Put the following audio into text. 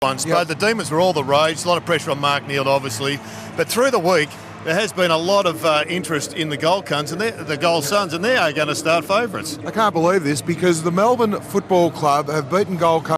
ones. But the Demons were all the rage. A lot of pressure on Mark Neal, obviously. But through the week, there has been a lot of interest in the Gold Cunts and the Gold Suns, and they are going to start favourites. I can't believe this because the Melbourne Football Club have beaten Gold Coast